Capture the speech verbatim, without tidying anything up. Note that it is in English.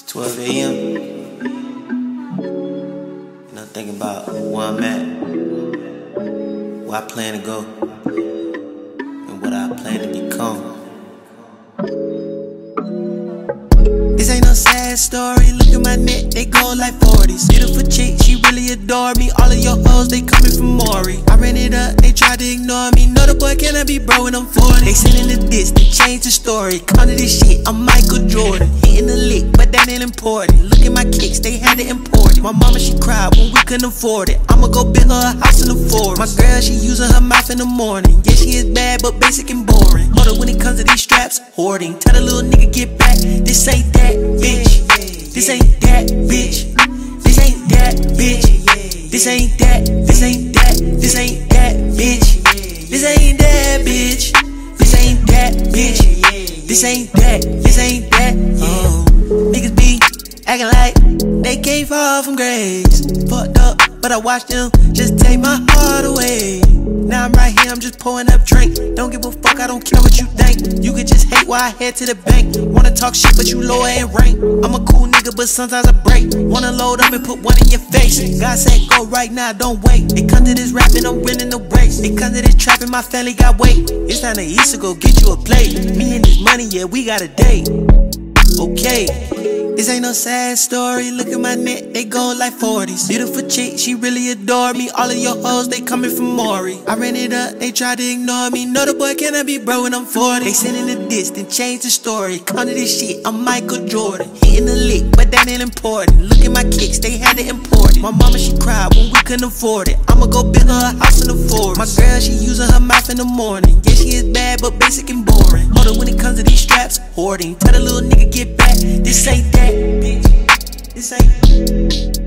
twelve A M And I'm thinking about where I'm at, where I plan to go, and what I plan to become. This ain't no sad story, look at my neck, they go like forties. Beautiful chick, she really adore me. All of your hoes, they coming from Maury. I ran it up, they tried to ignore me. Know the boy cannot be bro when I'm forty. They sending the diss, they change the story. Counter this shit, I'm Michael Jordan. Hitting the lick, but that ain't important. Look at my kicks, they had it imported. My mama, she cried when we couldn't afford it. I'ma go build her a house in the forest. My girl, she using her mouth in the morning. Yeah, she is bad, but basic and boring. Hold up when it comes to these straps, hoarding. Tell the little nigga get back, this ain't that, bitch. This ain't that, bitch. This ain't that, bitch. This ain't that, this ain't that, this ain't that, bitch. This ain't that, bitch. This ain't that, bitch. This ain't that, this ain't that. Oh, niggas be acting like they can't fall from grace. Fucked up, but I watched them just take my heart away. Now I'm right here, I'm just pouring up drink. Don't give a fuck, I don't care what you think. You could just hate while I head to the bank. Wanna talk shit, but you lower in rank. I'm a cool nigga, but sometimes I break. Wanna load up and put one in your face. God said go right now, don't wait. It come to this rapping, I'm winning the race. It come to this trapping, my family got weight. It's time to eat, so go get you a plate. Me and this money, yeah, we got a date. Okay. This ain't no sad story, look at my neck, they go like forties. Beautiful chick, she really adore me. All of your hoes, they coming from Maury. I ran it up, they tried to ignore me. Know the boy cannot be bro when I'm forty. They sending the diss, then change the story. Counter this shit, I'm Michael Jordan. Hitting the lick, but that ain't important. Look at my kicks, they had it imported. My mama, she cried when we couldn't afford it. I'ma go build her a house in the forest. My girl, she using her mouth in the morning. Yeah, she is bad, but basic and boring. Hold up when it comes to these straps, hoarding. Tell the little nigga get back, this ain't that, bitch. This ain't